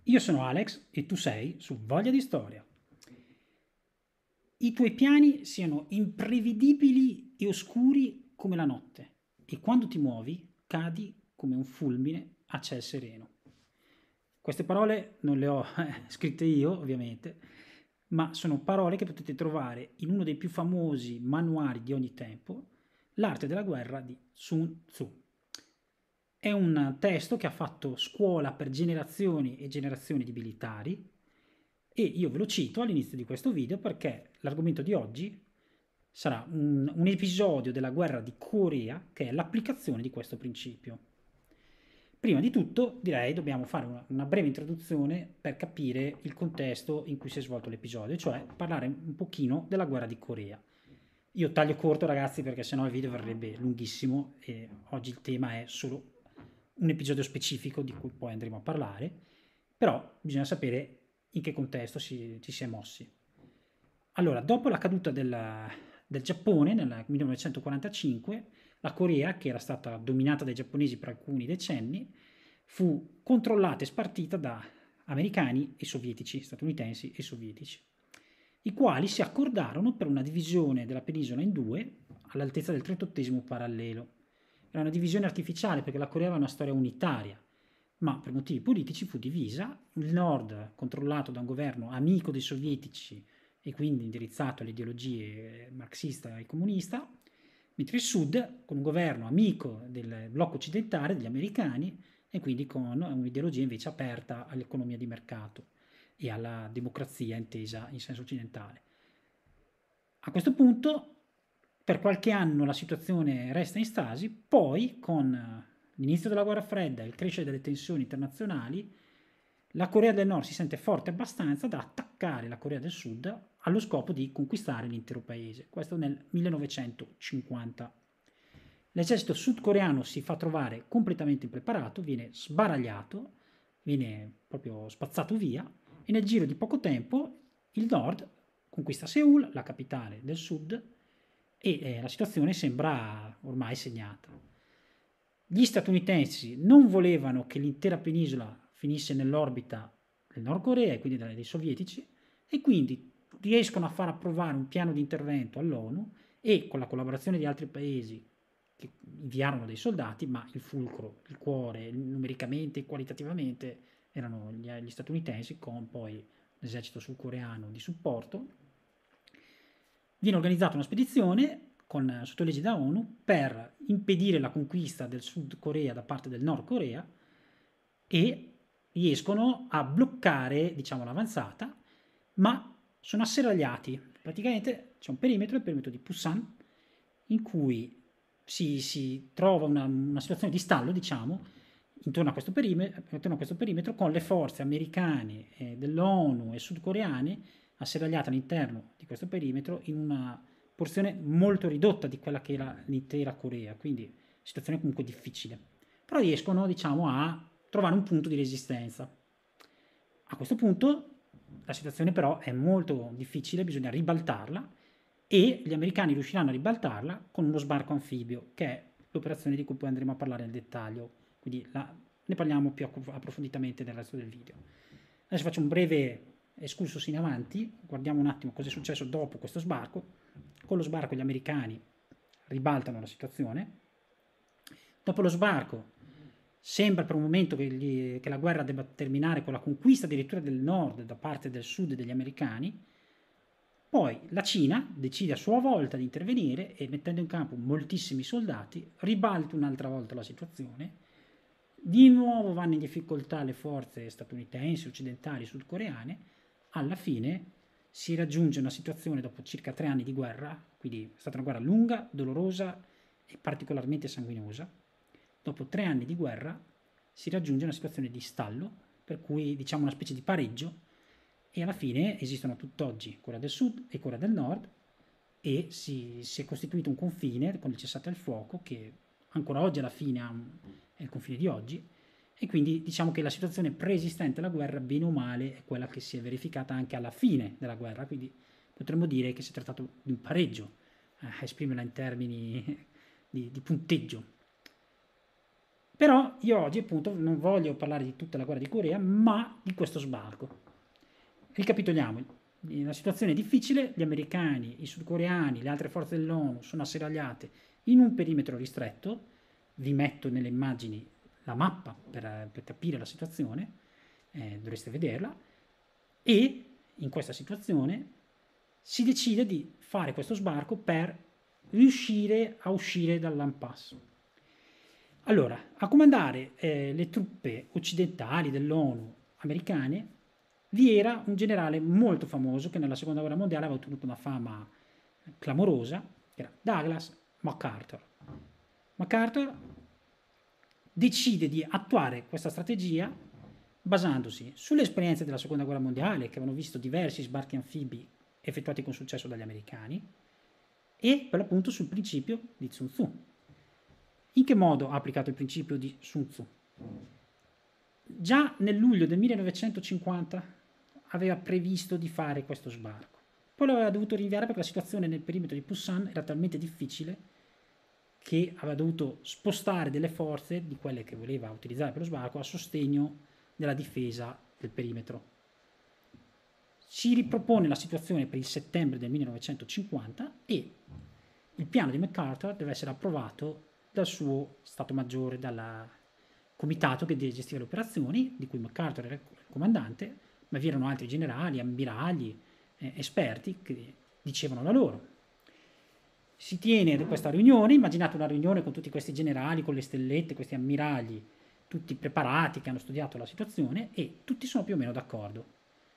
Io sono Alex e tu sei su Voglia di Storia. I tuoi piani siano imprevedibili e oscuri come la notte e quando ti muovi cadi come un fulmine a ciel sereno. Queste parole non le ho scritte io, ovviamente, ma sono parole che potete trovare in uno dei più famosi manuali di ogni tempo, L'arte della guerra di Sun Tzu. È un testo che ha fatto scuola per generazioni e generazioni di militari e io ve lo cito all'inizio di questo video perché l'argomento di oggi sarà un episodio della guerra di Corea che è l'applicazione di questo principio. Prima di tutto direi dobbiamo fare una breve introduzione per capire il contesto in cui si è svolto l'episodio, cioè parlare un pochino della guerra di Corea. Io taglio corto ragazzi perché sennò il video verrebbe lunghissimo e oggi il tema è solo un episodio specifico di cui poi andremo a parlare, però bisogna sapere in che contesto ci si è mossi. Allora, dopo la caduta del Giappone nel 1945, la Corea, che era stata dominata dai giapponesi per alcuni decenni, fu controllata e spartita da americani e sovietici, statunitensi e sovietici, i quali si accordarono per una divisione della penisola in due all'altezza del 38° parallelo. Era una divisione artificiale perché la Corea aveva una storia unitaria, ma per motivi politici fu divisa, il nord controllato da un governo amico dei sovietici e quindi indirizzato alle ideologie marxista e comunista, mentre il sud con un governo amico del blocco occidentale, degli americani, e quindi con un'ideologia invece aperta all'economia di mercato e alla democrazia intesa in senso occidentale. A questo punto, per qualche anno la situazione resta in stasi, poi con l'inizio della guerra fredda e il crescere delle tensioni internazionali, la Corea del Nord si sente forte abbastanza da attaccare la Corea del Sud allo scopo di conquistare l'intero paese. Questo nel 1950. L'esercito sudcoreano si fa trovare completamente impreparato, viene sbaragliato, viene proprio spazzato via e nel giro di poco tempo il nord conquista Seoul, la capitale del sud, e la situazione sembra ormai segnata. Gli statunitensi non volevano che l'intera penisola finisse nell'orbita del Nord Corea e quindi dei sovietici e quindi riescono a far approvare un piano di intervento all'ONU e con la collaborazione di altri paesi che inviarono dei soldati, ma il fulcro, il cuore, numericamente e qualitativamente erano gli statunitensi con poi l'esercito sudcoreano di supporto. Viene organizzata una spedizione sotto legge da ONU per impedire la conquista del Sud Corea da parte del Nord Corea e riescono a bloccare, diciamo, l'avanzata, ma sono asserragliati. Praticamente c'è un perimetro, il perimetro di Pusan, in cui si trova una situazione di stallo, diciamo, intorno a questo perimetro con le forze americane, dell'ONU e sudcoreane asserragliate all'interno di questo perimetro in una porzione molto ridotta di quella che era l'intera Corea, quindi situazione comunque difficile. Però riescono, diciamo, a trovare un punto di resistenza. A questo punto la situazione però è molto difficile, bisogna ribaltarla e gli americani riusciranno a ribaltarla con uno sbarco anfibio, che è l'operazione di cui poi andremo a parlare nel dettaglio, quindi ne parliamo più approfonditamente nel resto del video. Adesso faccio un breve excursus in avanti, guardiamo un attimo cosa è successo dopo questo sbarco. Con lo sbarco gli americani ribaltano la situazione. Dopo lo sbarco sembra per un momento che la guerra debba terminare con la conquista addirittura del nord da parte del sud degli americani. Poi la Cina decide a sua volta di intervenire e mettendo in campo moltissimi soldati ribalta un'altra volta la situazione. Di nuovo vanno in difficoltà le forze statunitensi, occidentali, sudcoreane. Alla fine si raggiunge una situazione dopo circa 3 anni di guerra, quindi è stata una guerra lunga, dolorosa e particolarmente sanguinosa. Dopo 3 anni di guerra si raggiunge una situazione di stallo, per cui diciamo una specie di pareggio, e alla fine esistono tutt'oggi Corea del Sud e Corea del Nord e si è costituito un confine con il cessate il fuoco che ancora oggi alla fine è il confine di oggi e quindi diciamo che la situazione preesistente alla guerra bene o male è quella che si è verificata anche alla fine della guerra, quindi potremmo dire che si è trattato di un pareggio, esprimerla in termini di punteggio. Però io oggi appunto non voglio parlare di tutta la guerra di Corea, ma di questo sbarco. Ricapitoliamo, la situazione è difficile, gli americani, i sudcoreani, le altre forze dell'ONU sono asserragliate in un perimetro ristretto, vi metto nelle immagini la mappa per capire la situazione, dovreste vederla, e in questa situazione si decide di fare questo sbarco per riuscire a uscire dall'impasse. Allora, a comandare le truppe occidentali dell'ONU americane vi era un generale molto famoso che nella seconda guerra mondiale aveva ottenuto una fama clamorosa, che era Douglas MacArthur. MacArthur decide di attuare questa strategia basandosi sulle esperienze della seconda guerra mondiale, che avevano visto diversi sbarchi anfibi effettuati con successo dagli americani, e per l'appunto sul principio di Sun Tzu. In che modo ha applicato il principio di Sun Tzu? Già nel luglio del 1950 aveva previsto di fare questo sbarco. Poi lo aveva dovuto rinviare perché la situazione nel perimetro di Pusan era talmente difficile che aveva dovuto spostare delle forze di quelle che voleva utilizzare per lo sbarco a sostegno della difesa del perimetro. Si ripropone la situazione per il settembre del 1950 e il piano di MacArthur deve essere approvato dal suo Stato Maggiore, dal comitato che gestiva le operazioni, di cui MacArthur era il comandante, ma vi erano altri generali, ammiragli, esperti che dicevano la loro. Si tiene questa riunione, immaginate una riunione con tutti questi generali, con le stellette, questi ammiragli, tutti preparati, che hanno studiato la situazione e tutti sono più o meno d'accordo.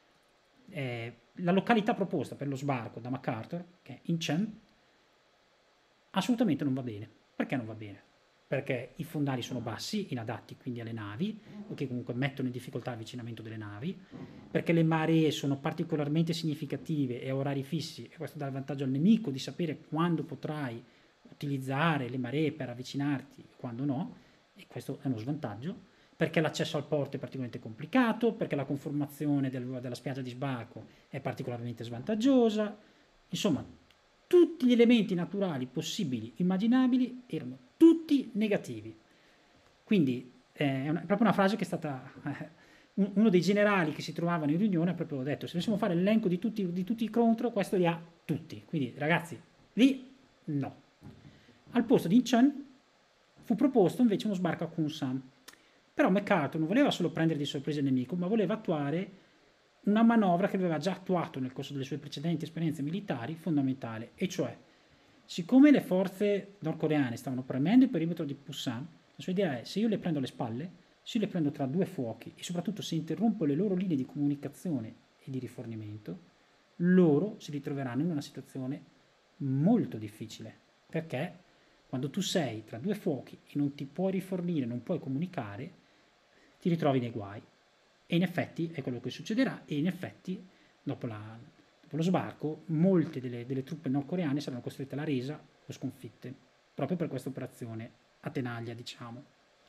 La località proposta per lo sbarco da MacArthur, che è Incheon, assolutamente non va bene. Perché non va bene? Perché i fondali sono bassi, inadatti quindi alle navi, o che comunque mettono in difficoltà l'avvicinamento delle navi, perché le maree sono particolarmente significative e a orari fissi, e questo dà il vantaggio al nemico di sapere quando potrai utilizzare le maree per avvicinarti e quando no, e questo è uno svantaggio, perché l'accesso al porto è particolarmente complicato, perché la conformazione della spiaggia di sbarco è particolarmente svantaggiosa, insomma tutti gli elementi naturali possibili, immaginabili, erano tutti negativi. Quindi è proprio una frase che è stata... uno dei generali che si trovavano in riunione ha proprio detto: se dovessimo fare l'elenco di tutti i contro, questo li ha tutti. Quindi ragazzi, lì no. Al posto di Incheon fu proposto invece uno sbarco a Kunsan. Però MacArthur non voleva solo prendere di sorpresa il nemico, ma voleva attuare una manovra che aveva già attuato nel corso delle sue precedenti esperienze militari fondamentale, e cioè, siccome le forze nordcoreane stavano premendo il perimetro di Pusan, la sua idea è: se io le prendo alle spalle, se io le prendo tra due fuochi e soprattutto se interrompo le loro linee di comunicazione e di rifornimento, loro si ritroveranno in una situazione molto difficile, perché quando tu sei tra due fuochi e non ti puoi rifornire, non puoi comunicare, ti ritrovi nei guai. E in effetti è quello che succederà, e in effetti dopo lo sbarco molte delle truppe nordcoreane saranno costrette alla resa o sconfitte, proprio per questa operazione a tenaglia, diciamo.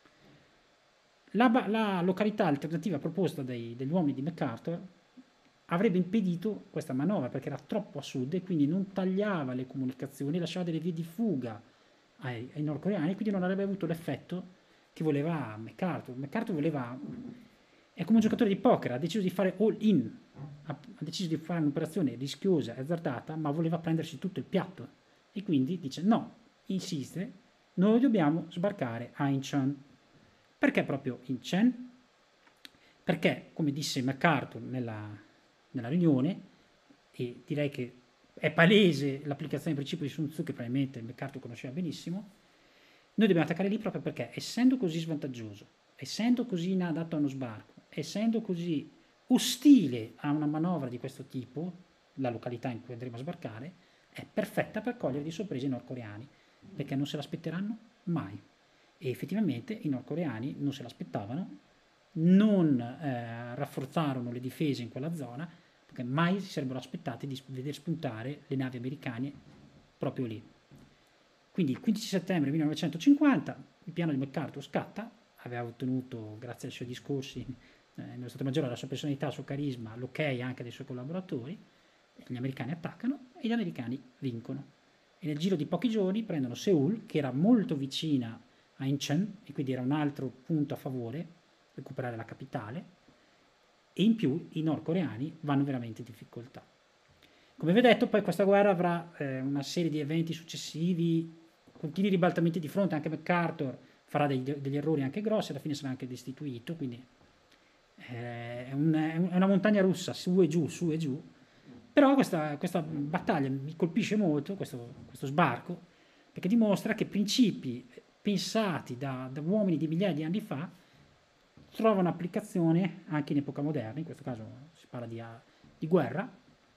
La località alternativa proposta dagli uomini di MacArthur avrebbe impedito questa manovra perché era troppo a sud e quindi non tagliava le comunicazioni, lasciava delle vie di fuga ai nordcoreani, quindi non avrebbe avuto l'effetto che voleva MacArthur. MacArthur voleva... È come un giocatore di poker, ha deciso di fare all in, ha deciso di fare un'operazione rischiosa e azzardata, ma voleva prendersi tutto il piatto. E quindi dice no, insiste, noi dobbiamo sbarcare a Incheon. Perché proprio Incheon? Perché, come disse MacArthur nella riunione, e direi che è palese l'applicazione del principio di Sun Tzu che probabilmente MacArthur conosceva benissimo, noi dobbiamo attaccare lì proprio perché, essendo così svantaggioso, essendo così inadatto a uno sbarco, essendo così ostile a una manovra di questo tipo, la località in cui andremo a sbarcare, è perfetta per cogliere di sorpresa i nordcoreani, perché non se l'aspetteranno mai. E effettivamente i nordcoreani non se l'aspettavano, non rafforzarono le difese in quella zona, perché mai si sarebbero aspettati di vedere spuntare le navi americane proprio lì. Quindi il 15 settembre 1950 il piano di MacArthur scatta, aveva ottenuto, grazie ai suoi discorsi, nello Stato Maggiore, alla sua personalità, al suo carisma, l'ok anche dei suoi collaboratori, gli americani attaccano e gli americani vincono. E nel giro di pochi giorni prendono Seul, che era molto vicina a Incheon, e quindi era un altro punto a favore, recuperare la capitale, e in più i nordcoreani vanno veramente in difficoltà. Come vi ho detto, poi questa guerra avrà una serie di eventi successivi, continui ribaltamenti di fronte, anche MacArthur farà degli errori anche grossi, alla fine sarà anche destituito, quindi è una montagna russa, su e giù, su e giù. Però questa battaglia mi colpisce molto, questo sbarco, perché dimostra che principi pensati da uomini di migliaia di anni fa trovano applicazione anche in epoca moderna, in questo caso si parla di guerra,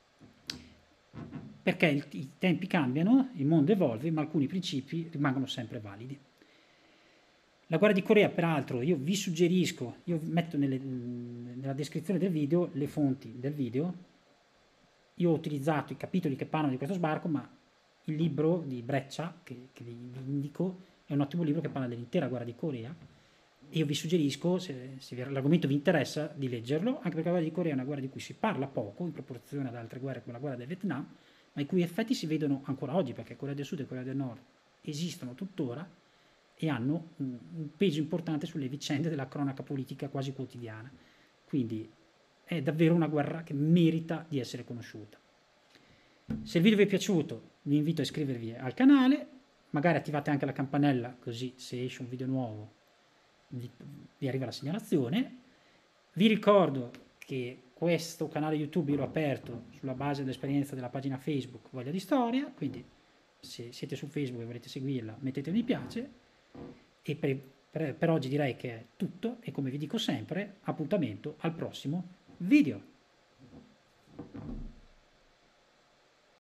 perché i tempi cambiano, il mondo evolve, ma alcuni principi rimangono sempre validi. La guerra di Corea, peraltro, io vi suggerisco, io metto nella descrizione del video le fonti del video. Io ho utilizzato i capitoli che parlano di questo sbarco, ma il libro di Breccia, che vi indico, è un ottimo libro che parla dell'intera guerra di Corea, e io vi suggerisco, se l'argomento vi interessa, di leggerlo, anche perché la guerra di Corea è una guerra di cui si parla poco in proporzione ad altre guerre come la guerra del Vietnam, ma i cui effetti si vedono ancora oggi, perché Corea del Sud e Corea del Nord esistono tuttora e hanno un peso importante sulle vicende della cronaca politica quasi quotidiana. Quindi è davvero una guerra che merita di essere conosciuta. Se il video vi è piaciuto, vi invito a iscrivervi al canale, magari attivate anche la campanella, così se esce un video nuovo vi arriva la segnalazione. Vi ricordo che questo canale YouTube io l'ho aperto sulla base dell'esperienza della pagina Facebook Voglia di Storia, quindi se siete su Facebook e volete seguirla mettete mi piace, e per oggi direi che è tutto, e come vi dico sempre, appuntamento al prossimo video.